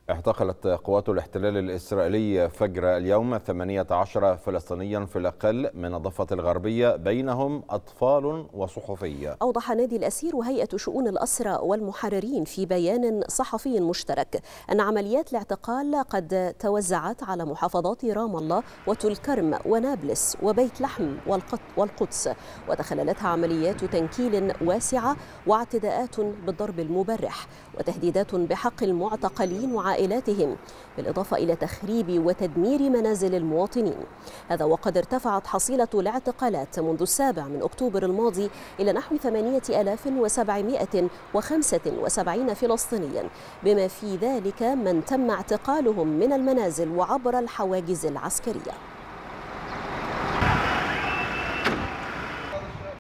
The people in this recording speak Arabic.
اعتقلت قوات الاحتلال الإسرائيلي فجر اليوم 18 فلسطينيا في الأقل من الضفة الغربية، بينهم أطفال وصحفي. أوضح نادي الأسير وهيئة شؤون الأسرى والمحررين في بيان صحفي مشترك أن عمليات الاعتقال قد توزعت على محافظات رام الله وتل كرم ونابلس وبيت لحم والقدس، وتخللتها عمليات تنكيل واسعة واعتداءات بالضرب المبرح وتهديدات بحق المعتقلين وعائلاتهم، بالإضافة إلى تخريب وتدمير منازل المواطنين. هذا وقد ارتفعت حصيلة الاعتقالات منذ 7 أكتوبر الماضي إلى نحو 8775 فلسطينيا، بما في ذلك من تم اعتقالهم من المنازل وعبر الحواجز العسكرية.